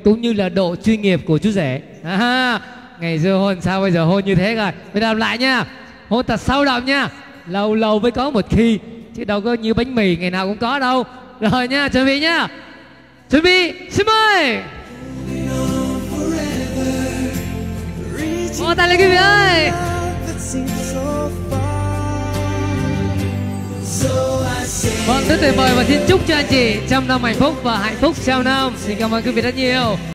cũng như là độ chuyên nghiệp của chú rể. Ngày xưa hôn sao bây giờ hôn như thế rồi. Bây giờ làm lại nha, hôn thật sâu đậm nha, lâu lâu mới có một khi, chứ đâu có như bánh mì ngày nào cũng có đâu. Rồi nha, chuẩn bị nha, chuẩn bị, xin mời. Vỗ tay lên quý vị ơi. Vâng, rất tuyệt vời và xin chúc cho anh chị trăm năm hạnh phúc và hạnh phúc trăm năm. Xin cảm ơn quý vị rất nhiều.